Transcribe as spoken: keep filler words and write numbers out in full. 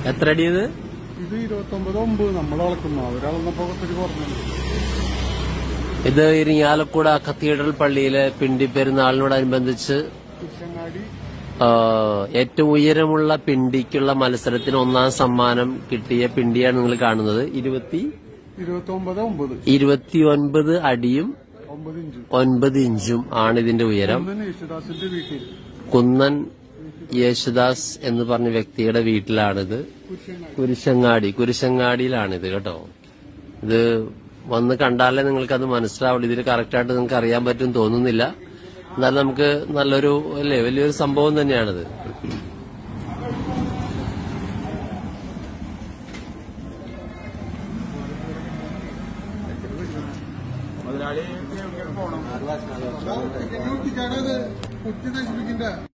എത്ര അടി ഇത്? ഇത് ഇരുപത്തി ഒമ്പത് ഒമ്പത് നമ്മൾ അളക്കുന്നു. അവരളന്നപ്പോ ഒത്തിരി കുറഞ്ഞു. ഇത് ഇരിങ്ങാലക്കുട കത്തീഡ്രൽ പള്ളിയിലെ പിണ്ടി പെരുന്നാളിനോടനുബന്ധിച്ച് ഏറ്റവും ഉയരമുള്ള പിണ്ടിക്കുള്ള മത്സരത്തിന് ഒന്നാം സമ്മാനം കിട്ടിയ പിണ്ടിയാണ് നിങ്ങൾ കാണുന്നത്. ഇരുപത്തി ഇരുപത്തിയൊൻപത് അടിയും ഒൻപത് ഇഞ്ചും ആണ് ഇതിന്റെ ഉയരം. കുന്നൻ യേശുദാസ് എന്ന് പറഞ്ഞ വ്യക്തിയുടെ വീട്ടിലാണിത്. കുരിശങ്ങാടി കുരിശങ്ങാടിയിലാണിത് കേട്ടോ. ഇത് വന്ന് കണ്ടാലേ നിങ്ങൾക്കത് മനസ്സിലാവുള്ളൂ. ഇതിൽ കറക്റ്റായിട്ട് നിങ്ങൾക്ക് അറിയാൻ പറ്റും തോന്നുന്നില്ല. എന്നാലും നമുക്ക് നല്ലൊരു അല്ലേ വലിയൊരു സംഭവം തന്നെയാണിത്. മുതലാളി പോണം.